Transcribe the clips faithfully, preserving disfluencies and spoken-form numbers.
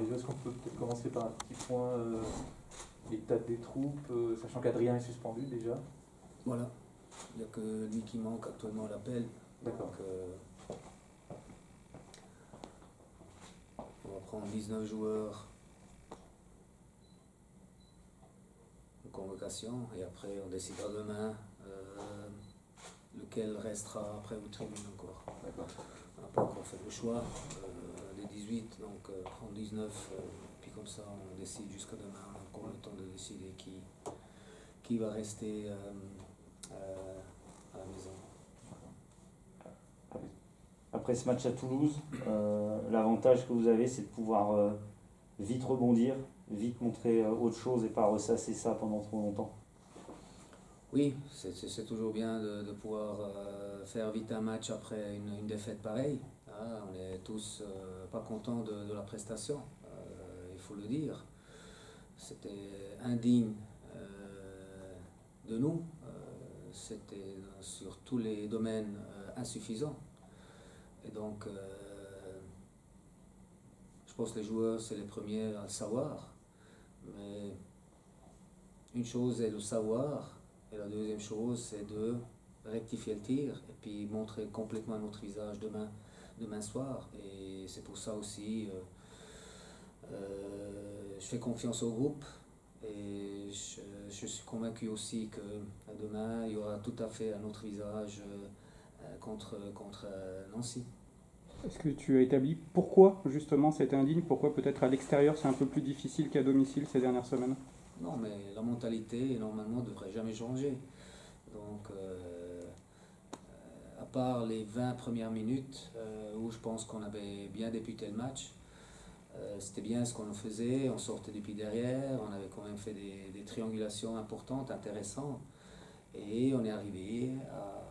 Marie-Jo, est-ce qu'on peut peut-être commencer par un petit point euh, l'état des troupes, euh, sachant qu'Adrien est suspendu déjà? Voilà, il n'y a que lui qui manque actuellement à l'appel. D'accord. Euh, on va prendre dix-neuf joueurs en convocation et après on décidera demain euh, lequel restera après aux tribunes encore. D'accord. On n'a pas encore fait le choix euh, des dix-huit, donc euh, prendre dix-neuf, euh, puis comme ça on décide jusqu'à demain. On a encore le temps de décider qui, qui va rester euh, euh, à la maison. Après ce match à Toulouse, euh, l'avantage que vous avez, c'est de pouvoir euh, vite rebondir, vite montrer euh, autre chose et pas ressasser ça pendant trop longtemps. Oui, c'est toujours bien de, de pouvoir euh, faire vite un match après une, une défaite pareille. Ah, on est tous euh, pas contents de, de la prestation, euh, il faut le dire. C'était indigne euh, de nous, euh, c'était sur tous les domaines euh, insuffisant. Et donc, euh, je pense que les joueurs, c'est les premiers à le savoir. Mais une chose est le savoir, et la deuxième chose, c'est de rectifier le tir et puis montrer complètement notre visage demain, demain soir. Et c'est pour ça aussi, euh, euh, je fais confiance au groupe et je, je suis convaincu aussi que demain, il y aura tout à fait un autre visage euh, contre, contre euh, Nancy. Est-ce que tu as établi pourquoi justement c'était indigne? Pourquoi peut-être à l'extérieur c'est un peu plus difficile qu'à domicile ces dernières semaines? Non, mais la mentalité normalement ne devrait jamais changer. Donc, euh, à part les vingt premières minutes euh, où je pense qu'on avait bien débuté le match, euh, c'était bien ce qu'on faisait, on sortait depuis derrière, on avait quand même fait des, des triangulations importantes, intéressantes, et on est arrivé à,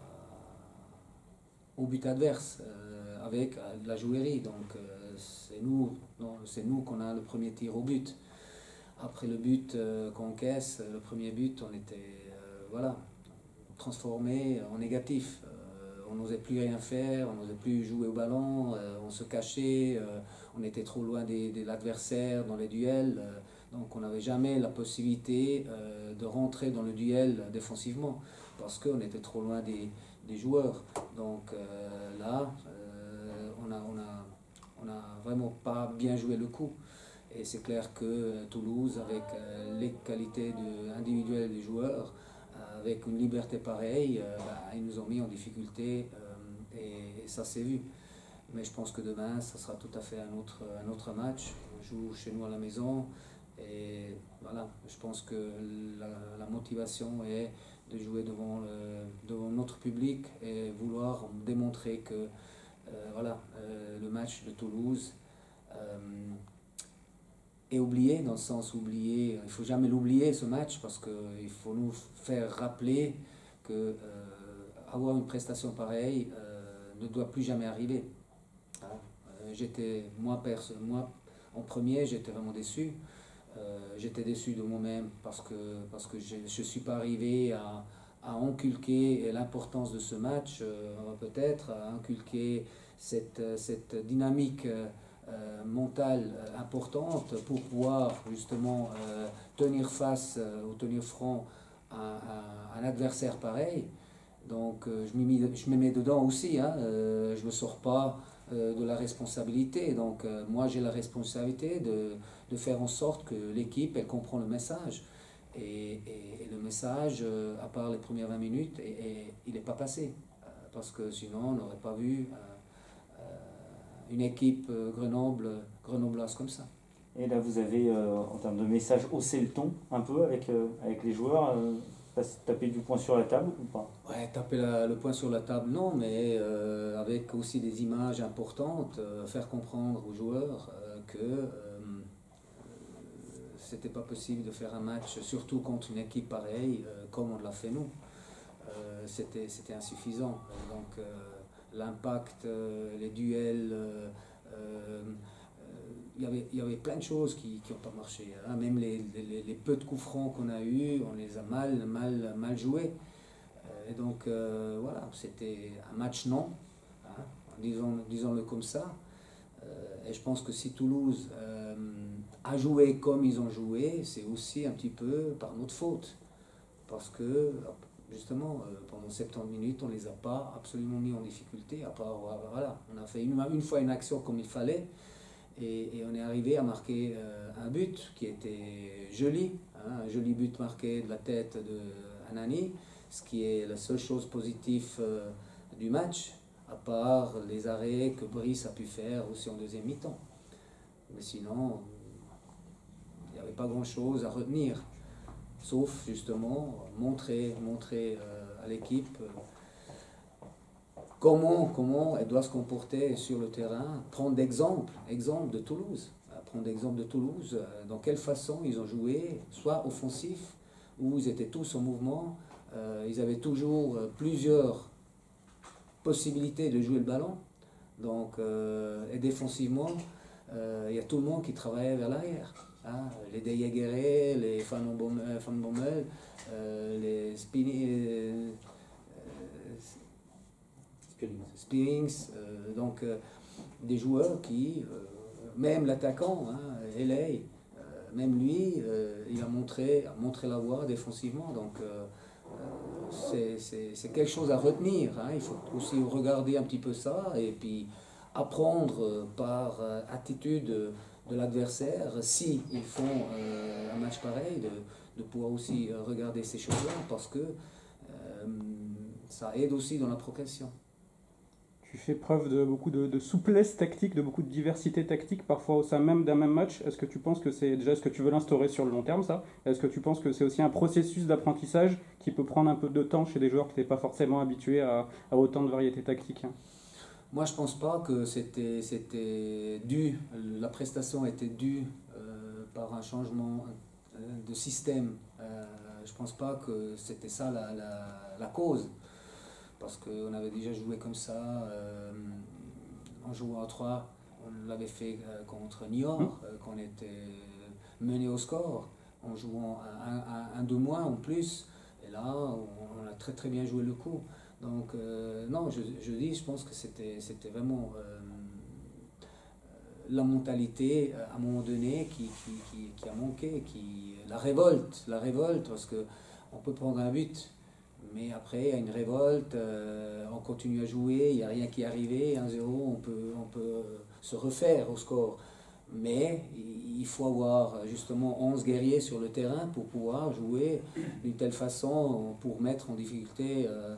au but adverse euh, avec de la jouerie. Donc, euh, c'est nous, c'est nous qu'on a le premier tir au but. Après le but euh, qu'on caisse, le premier but, on était euh, voilà, transformé en négatif. Euh, on n'osait plus rien faire, on n'osait plus jouer au ballon, euh, on se cachait, euh, on était trop loin des, de l'adversaire dans les duels. Euh, donc on n'avait jamais la possibilité euh, de rentrer dans le duel défensivement parce qu'on était trop loin des, des joueurs. Donc euh, là, euh, on n'a on a, on a vraiment pas bien joué le coup. Et c'est clair que Toulouse, avec les qualités de, individuelles des joueurs, avec une liberté pareille, euh, bah, ils nous ont mis en difficulté euh, et, et ça s'est vu. Mais je pense que demain, ça sera tout à fait un autre, un autre match. On joue chez nous à la maison et voilà, je pense que la, la motivation est de jouer devant, le, devant notre public et vouloir démontrer que euh, voilà, euh, le match de Toulouse euh, est oublié, dans le sens oublié, il ne faut jamais l'oublier ce match parce qu'il faut nous faire rappeler que euh, avoir une prestation pareille euh, ne doit plus jamais arriver. Hein? Euh, j'étais, moi, perso, moi, en premier, j'étais vraiment déçu. Euh, j'étais déçu de moi-même parce que, parce que je ne suis pas arrivé à, à inculquer l'importance de ce match, euh, peut-être, à inculquer cette, cette dynamique euh, Euh, mentale euh, importante pour pouvoir justement euh, tenir face euh, ou tenir front à, à, à un adversaire pareil. Donc euh, je, m'y, je me mets dedans aussi, hein, euh, je ne me sors pas euh, de la responsabilité. Donc euh, moi j'ai la responsabilité de, de faire en sorte que l'équipe elle comprend le message. Et, et, et le message, euh, à part les premières vingt minutes, et, et, il n'est pas passé. Euh, parce que sinon on n'aurait pas vu euh, une équipe euh, Grenoble, grenobloise comme ça. Et là, vous avez, euh, en termes de message, haussé le ton un peu avec, euh, avec les joueurs, euh, taper du poing sur la table ou pas? Ouais, taper la, le poing sur la table, non, mais euh, avec aussi des images importantes, euh, faire comprendre aux joueurs euh, que euh, c'était pas possible de faire un match, surtout contre une équipe pareille, euh, comme on l'a fait nous. Euh, c'était, c'était insuffisant. Donc, euh, l'impact, euh, les duels, euh, euh, il y avait, il y avait plein de choses qui n'ont pas marché. Hein. Même les, les, les peu de coups francs qu'on a eus, on les a mal, mal, mal joués. Euh, et donc, euh, voilà, c'était un match non, hein, disons, disons-le comme ça. Euh, et je pense que si Toulouse euh, à jouer comme ils ont joué, c'est aussi un petit peu par notre faute. Parce que, justement, euh, pendant soixante-dix minutes, on ne les a pas absolument mis en difficulté. À part, voilà, on a fait une, une fois une action comme il fallait, et, et on est arrivé à marquer euh, un but qui était joli, hein, un joli but marqué de la tête de Anani, ce qui est la seule chose positive euh, du match, à part les arrêts que Brice a pu faire aussi en deuxième mi-temps. Mais sinon, il n'y avait pas grand-chose à retenir, sauf justement montrer, montrer euh, à l'équipe euh, comment, comment elle doit se comporter sur le terrain, prendre d'exemple, exemple de Toulouse, prendre d'exemple de Toulouse, euh, dans quelle façon ils ont joué, soit offensif, où ils étaient tous en mouvement, euh, ils avaient toujours euh, plusieurs possibilités de jouer le ballon, donc, euh, et défensivement, euh, il y a tout le monde qui travaillait vers l'arrière. Hein, les De Jaegere, les Van Bommel, euh, les Spini, euh, Spearings, euh, donc euh, des joueurs qui, euh, même l'attaquant, hein, L A, euh, même lui, euh, il a montré, a montré la voie défensivement. Donc euh, euh, c'est quelque chose à retenir. Hein, il faut aussi regarder un petit peu ça et puis apprendre par euh, attitude de, de l'adversaire, si ils font euh, un match pareil, de, de pouvoir aussi euh, regarder ces choses-là, parce que euh, ça aide aussi dans la progression. Tu fais preuve de beaucoup de, de souplesse tactique, de beaucoup de diversité tactique, parfois au sein même d'un même match. Est-ce que tu penses que c'est déjà, est-ce que tu veux l'instaurer sur le long terme, ça? Est-ce que tu penses que c'est aussi un processus d'apprentissage qui peut prendre un peu de temps chez des joueurs qui n'étaient pas forcément habitués à, à autant de variétés tactiques? Moi, je ne pense pas que c'était c'était dû, la prestation était due euh, par un changement de système. Euh, je ne pense pas que c'était ça la, la, la cause. Parce qu'on avait déjà joué comme ça, euh, en jouant à trois, on l'avait fait euh, contre Niort, euh, quand on était mené au score, en jouant un, un, un de moins en plus, et là on, on a très très bien joué le coup. Donc euh, non, je, je dis, je pense que c'était vraiment euh, la mentalité à un moment donné qui, qui, qui, qui a manqué, qui, la révolte, la révolte, parce qu'on peut prendre un but. Mais après, il y a une révolte, euh, on continue à jouer, il n'y a rien qui est arrivé, un zéro, on peut, on peut se refaire au score. Mais il faut avoir justement onze guerriers sur le terrain pour pouvoir jouer d'une telle façon, pour mettre en difficulté euh,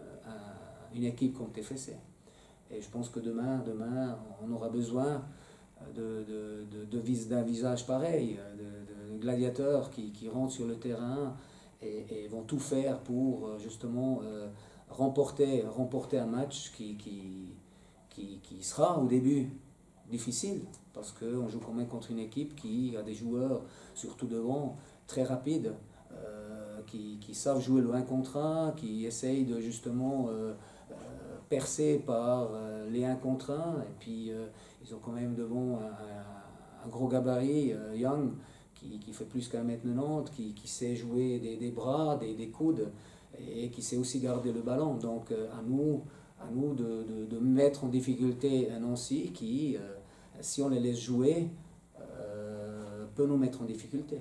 une équipe comme T F C. Et je pense que demain, demain on aura besoin de, de, de, de, d'un visage pareil, de, de gladiateurs qui, qui rentrent sur le terrain, Et, et vont tout faire pour justement euh, remporter, remporter un match qui, qui, qui, qui sera au début difficile, parce qu'on joue quand même contre une équipe qui a des joueurs, surtout devant, très rapides, euh, qui, qui savent jouer le un contre un, qui essayent de justement euh, euh, percer par euh, les un contre un, et puis euh, ils ont quand même devant un, un, un gros gabarit, euh, Young, Qui, qui fait plus qu'un mètre quatre-vingt-dix, qui, qui sait jouer des, des bras, des, des coudes, et qui sait aussi garder le ballon. Donc euh, à nous, à nous de, de, de mettre en difficulté un Nancy qui, euh, si on les laisse jouer, euh, peut nous mettre en difficulté.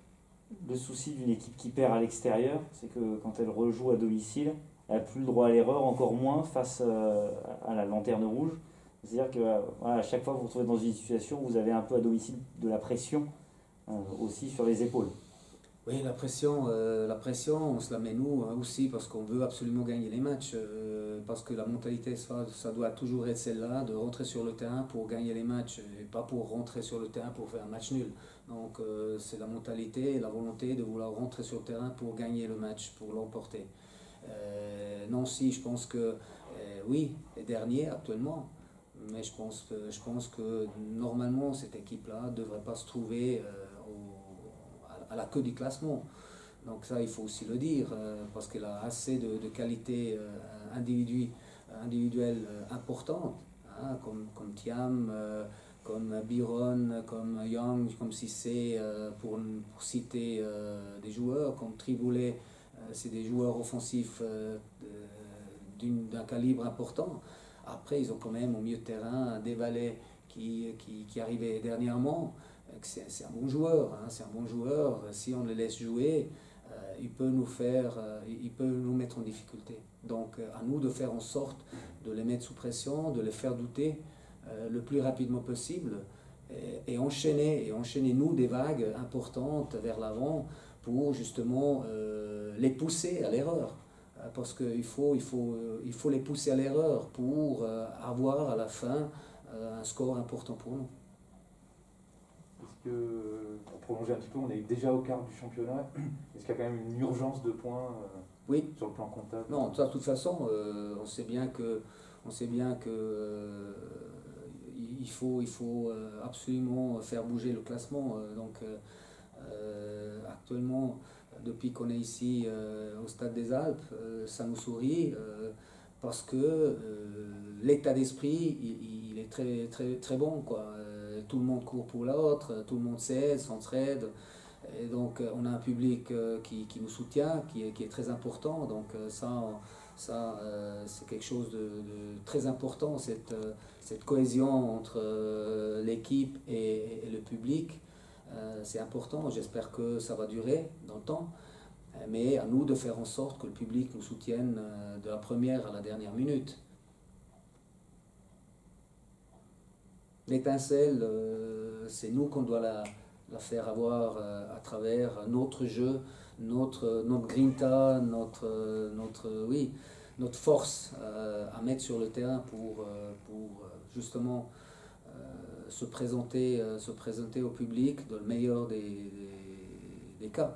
Le souci d'une équipe qui perd à l'extérieur, c'est que quand elle rejoue à domicile, elle n'a plus le droit à l'erreur, encore moins face euh, à la lanterne rouge. C'est-à-dire que voilà, à chaque fois que vous vous retrouvez dans une situation où vous avez un peu à domicile de la pression, Euh, aussi sur les épaules. Oui, la pression, euh, la pression, on se la met nous hein, aussi parce qu'on veut absolument gagner les matchs, euh, parce que la mentalité, ça, ça doit toujours être celle-là, de rentrer sur le terrain pour gagner les matchs et pas pour rentrer sur le terrain pour faire un match nul. Donc euh, c'est la mentalité, la volonté de vouloir rentrer sur le terrain pour gagner le match, pour l'emporter. Euh, Nancy, je pense que euh, oui, est dernier actuellement. Mais je pense, que, je pense que normalement, cette équipe-là ne devrait pas se trouver euh, au, à la queue du classement. Donc ça, il faut aussi le dire, euh, parce qu'elle a assez de, de qualités euh, individu, individuelles euh, importantes, hein, comme, comme Thiam, euh, comme Biron, comme Young, comme Cissé, euh, pour, pour citer euh, des joueurs, comme Triboulet, euh, c'est des joueurs offensifs euh, d'un calibre important. Après, ils ont quand même au milieu de terrain des valets qui, qui, qui arrivaient dernièrement, c'est, c'est un bon joueur, hein, c'est un bon joueur. Si on le laisse jouer, euh, il peut nous faire, euh, il peut nous mettre en difficulté. Donc euh, à nous de faire en sorte de les mettre sous pression, de les faire douter euh, le plus rapidement possible et, et enchaîner, et enchaîner nous des vagues importantes vers l'avant pour justement euh, les pousser à l'erreur. Parce qu'il faut, il faut, il faut les pousser à l'erreur pour euh, avoir à la fin euh, un score important pour nous. Est-ce que, pour prolonger un petit peu, on est déjà au quart du championnat, est-ce qu'il y a quand même une urgence de points euh, oui. sur le plan comptable? Non, ça, de toute façon, euh, on sait bien que, on sait bien que euh, il faut, il faut absolument faire bouger le classement. Donc, euh, actuellement, depuis qu'on est ici euh, au Stade des Alpes, euh, ça nous sourit euh, parce que euh, l'état d'esprit, il, il est très, très, très bon, quoi. Euh, tout le monde court pour l'autre, tout le monde s'aide, s'entraide. Et donc on a un public euh, qui, qui nous soutient, qui est, qui est très important. Donc euh, ça, ça euh, c'est quelque chose de, de très important, cette, euh, cette cohésion entre euh, l'équipe et, et le public. Euh, c'est important, j'espère que ça va durer dans le temps, mais à nous de faire en sorte que le public nous soutienne euh, de la première à la dernière minute. L'étincelle, euh, c'est nous qu'on doit la, la faire avoir euh, à travers notre jeu, notre, notre grinta, notre, notre, oui, notre force euh, à mettre sur le terrain pour, euh, pour justement se présenter, euh, se présenter au public dans le meilleur des, des, des cas.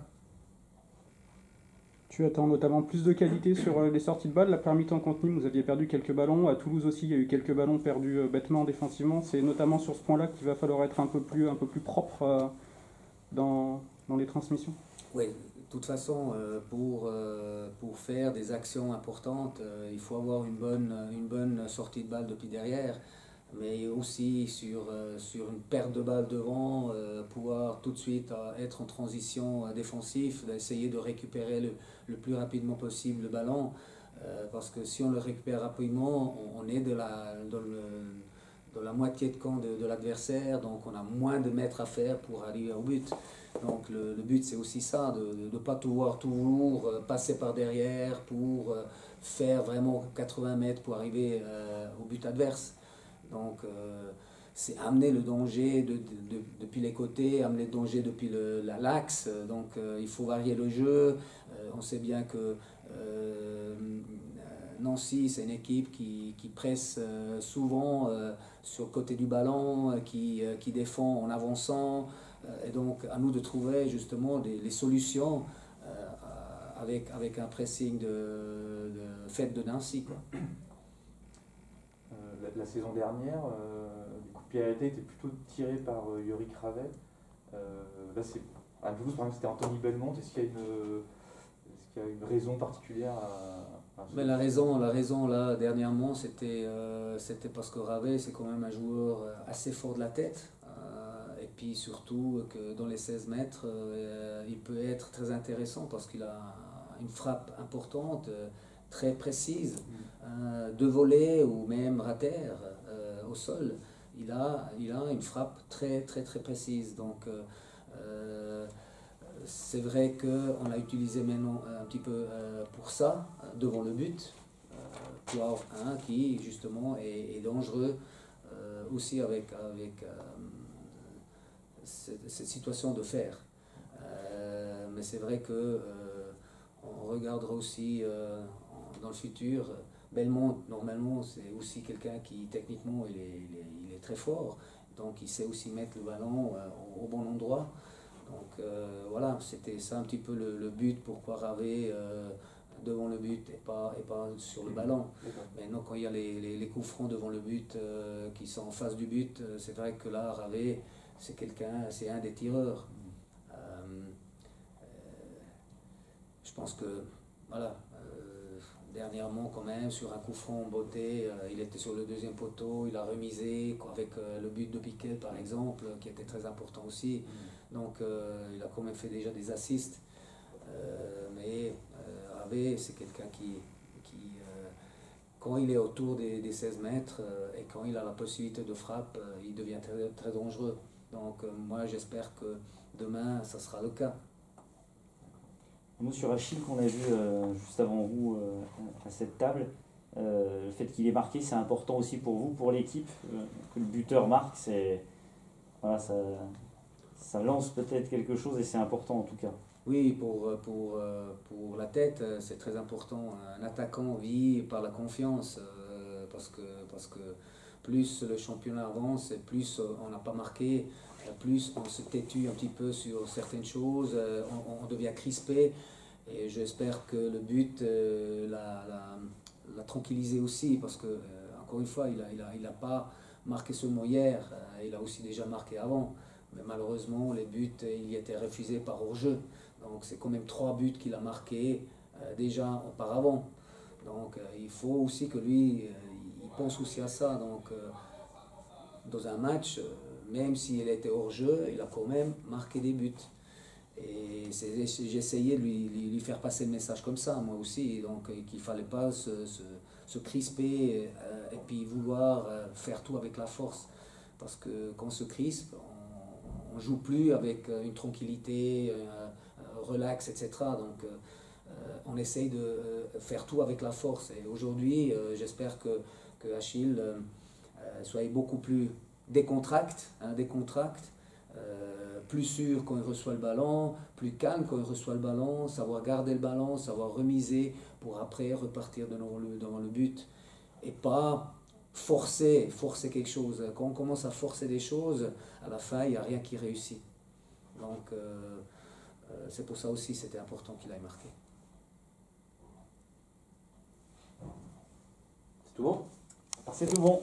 Tu attends notamment plus de qualité sur euh, les sorties de balles. La première mi-temps contre Nîmes, vous aviez perdu quelques ballons. À Toulouse aussi, il y a eu quelques ballons perdus euh, bêtement défensivement. C'est notamment sur ce point-là qu'il va falloir être un peu plus, un peu plus propre euh, dans, dans les transmissions. Oui, de toute façon, euh, pour, euh, pour faire des actions importantes, euh, il faut avoir une bonne, une bonne sortie de balle depuis derrière. Mais aussi sur, euh, sur une perte de balle devant, euh, pouvoir tout de suite euh, être en transition euh, défensive, d'essayer de récupérer le, le plus rapidement possible le ballon, euh, parce que si on le récupère rapidement, on, on est de la, dans, le, dans la moitié de camp de, de l'adversaire, donc on a moins de mètres à faire pour arriver au but. Donc le, le but c'est aussi ça, de ne pas pouvoir toujours euh, passer par derrière pour euh, faire vraiment quatre-vingts mètres pour arriver euh, au but adverse. Donc, euh, c'est amener le danger de, de, de, depuis les côtés, amener le danger depuis le, l'axe. Donc, euh, il faut varier le jeu. Euh, on sait bien que euh, Nancy, c'est une équipe qui, qui presse euh, souvent euh, sur le côté du ballon, qui, euh, qui défend en avançant. Euh, et donc, à nous de trouver justement des, les solutions euh, avec, avec un pressing de, de fait de Nancy, quoi. La, la saison dernière, euh, les coups de pied arrêtés étaient plutôt tirés par euh, Yorick Ravet. Euh, là, c'est, à Toulouse, par exemple, c'était Anthony Belmont. Est-ce qu'il y a une, est-ce qu'il y a une raison particulière à, à Mais la raison, la raison là, dernièrement, c'était, euh, c'était parce que Ravet, c'est quand même un joueur assez fort de la tête. Euh, et puis surtout que dans les seize mètres, euh, il peut être très intéressant parce qu'il a une frappe importante, très précise, euh, de voler ou même rater euh, au sol. Il a, il a une frappe très très très précise. Donc euh, euh, c'est vrai qu'on l'a utilisé maintenant un petit peu euh, pour ça, devant le but, euh, pour un qui justement est, est dangereux euh, aussi avec, avec euh, cette, cette situation de fer. Euh, mais c'est vrai que euh, on regardera aussi euh, dans le futur. Belmont, normalement, c'est aussi quelqu'un qui, techniquement, il est, il, est, il est très fort. Donc, il sait aussi mettre le ballon euh, au, au bon endroit. Donc, euh, voilà, c'était ça un petit peu le, le but, pourquoi Ravet euh, devant le but et pas, et pas sur le ballon. Maintenant, quand il y a les, les, les coups francs devant le but euh, qui sont en face du but, euh, c'est vrai que là, Ravet, c'est quelqu'un, c'est un des tireurs. Euh, euh, je pense que, voilà. Dernièrement, quand même, sur un coup franc en beauté, euh, il était sur le deuxième poteau, il a remisé avec euh, le but de Piquet, par exemple, qui était très important aussi. Mmh. Donc, euh, il a quand même fait déjà des assists. Euh, mais euh, Ravet, c'est quelqu'un qui, qui euh, quand il est autour des, des seize mètres euh, et quand il a la possibilité de frappe, euh, il devient très, très dangereux. Donc euh, moi j'espère que demain ça sera le cas. Un mot sur Achille qu'on a vu euh, juste avant vous euh, à cette table. Euh, le fait qu'il ait marqué, c'est important aussi pour vous, pour l'équipe, euh, que le buteur marque, c'est voilà, ça, ça lance peut-être quelque chose et c'est important en tout cas. Oui, pour, pour, pour la tête, c'est très important. Un attaquant vit par la confiance, euh, parce que, parce que plus le championnat avance, plus on n'a pas marqué, plus on se têtue un petit peu sur certaines choses, on, on devient crispé. Et j'espère que le but euh, l'a, l'a, l'a tranquillisé aussi, parce que, euh, encore une fois, il n'a il a, il a pas marqué seulement hier, euh, il a aussi déjà marqué avant. Mais malheureusement, les buts, il y étaient refusés par hors-jeu. Donc c'est quand même trois buts qu'il a marqués euh, déjà auparavant. Donc euh, il faut aussi que lui, euh, il pense aussi à ça. Donc euh, dans un match, euh, même s'il était hors-jeu, il a quand même marqué des buts. Et c'est, j'ai essayé de lui, lui, lui faire passer le message comme ça, moi aussi. Donc euh, qu'il ne fallait pas se, se, se crisper euh, et puis vouloir euh, faire tout avec la force. Parce que quand on se crispe, on ne joue plus avec une tranquillité, euh, relax, et cetera. Donc euh, on essaye de euh, faire tout avec la force. Et aujourd'hui, euh, j'espère que, que Achille euh, soit beaucoup plus décontracté, hein, décontracté, euh, plus sûr quand il reçoit le ballon, plus calme quand il reçoit le ballon, savoir garder le ballon, savoir remiser pour après repartir devant le, devant le but. Et pas forcer, forcer quelque chose. Quand on commence à forcer des choses, à la fin, il n'y a rien qui réussit. Donc, euh, euh, c'est pour ça aussi que c'était important qu'il aille marquer. C'est tout bon? C'est tout bon.